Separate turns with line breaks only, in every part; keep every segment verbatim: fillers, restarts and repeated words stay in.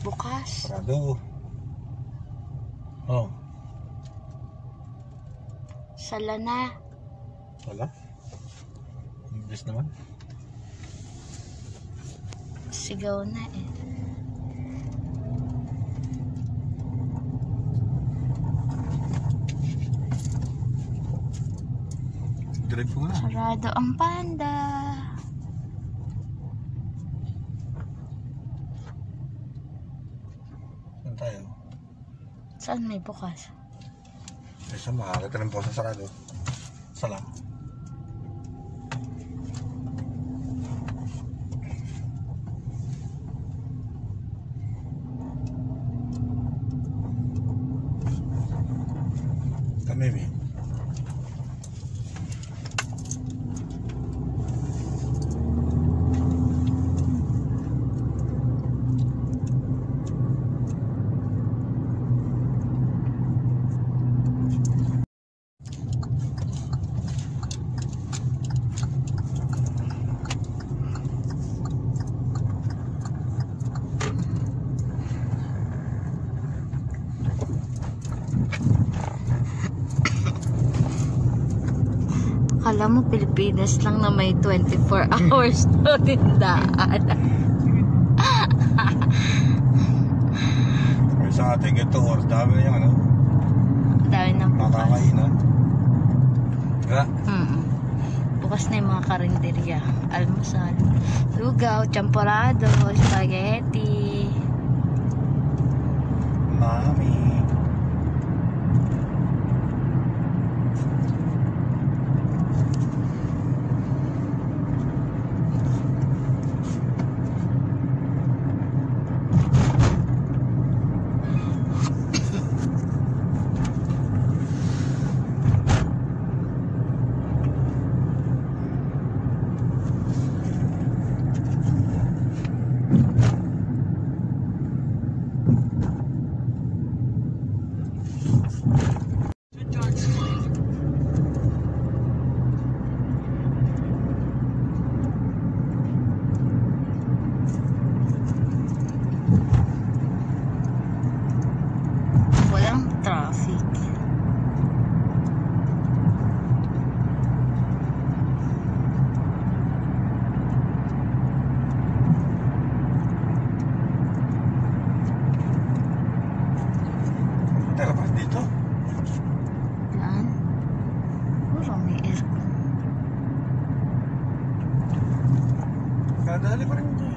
Bukas.
Sarado. Oh.
Sala na.
Wala? English naman.
Sigaw na eh.
Drive ko nga.
Sarado ang Panda.
Saan tayo?
Saan may bukas?
Ay, saan makakita rin po sa sarado? Sala. Kami, mi.
Akala mo Pilipinas lang na may twenty-four hours na tindaan.
May sa ating ito, or dami na yung ano?
Dami ng bukas.
Nakakainan. Nga?
Hmm. Bukas na yung mga karinderya. Almusal, lugaw, champorado, spaghetti.
Mami. Tayo ba dito?
Saan? Puro may aircon.
Kadali pa rin ito.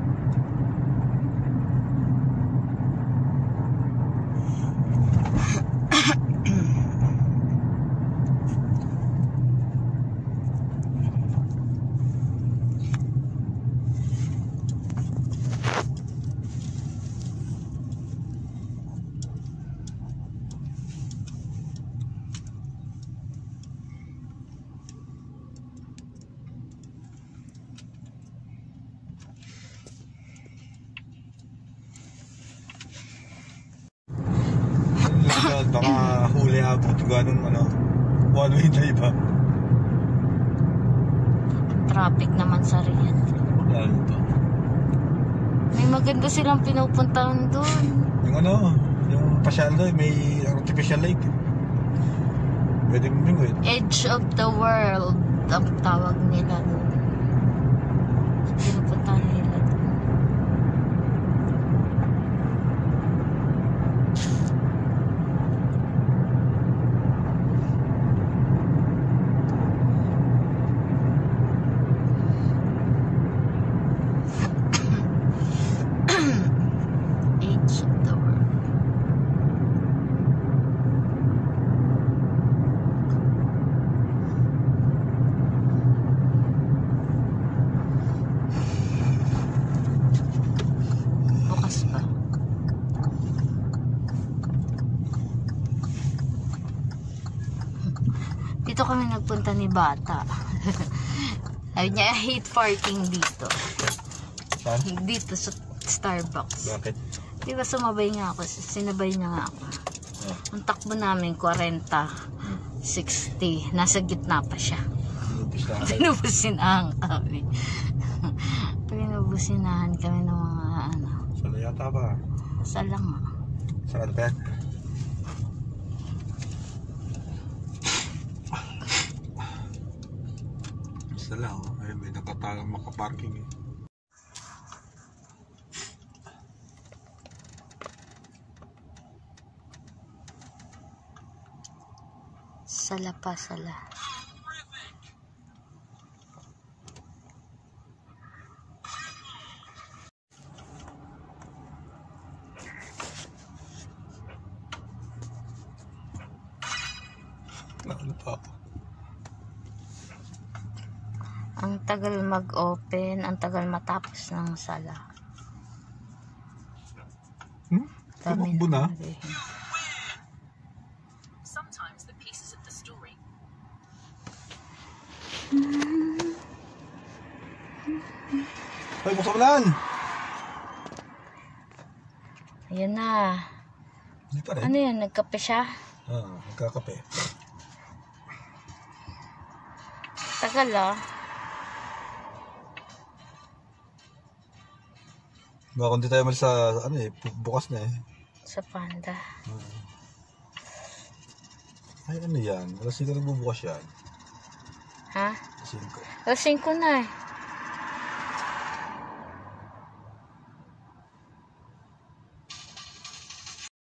Baka huli abot ganun ano, one way na iba.
Traffic naman sa Riyadh.
Ano to?
May maganda silang pinupuntahan doon.
Yung ano, yung pasyal doon, may artificial lake. Pwede mo bingo yun.
Edge of the world ang tawag nila doon. Pinupuntahan nila doon. Dito kami nagpunta ni Bata. Sabi niya, I hate parking dito.
Saan?
Dito sa Starbucks.
Bakit?
Di ba sumabay nga ako, sinabay niya nga ako.
Oh.
Ang takbo namin, forty, sixty. Nasa gitna pa siya. Pinubusinahan kami. Pinubusinahan kami ng mga ano.
Saan yata ba?
Sala nga.
Saan pa yan? Isa lang, oh. Ay, may nakatalang makaparking eh.
Sala pa, sala.
Ano pa ako?
Ang tagal mag-open, ang tagal matapos ng sala.
Hmm?
Dami
Tumakbo na?
narihin.
Sometimes the pieces of the story
Ay, buksan mo lang!
Ayan na.
Hindi pa rin.
Ano yan? Nagkape siya?
Ah, nagkakape.
Tagal ah.
Baka kung di tayo malis sa, ano eh, bu- bukas na eh.
Sa Panda.
Ay, ano yan? Alas singko nagbubukas yan.
Ha?
Alas singko.
Alas singko na eh.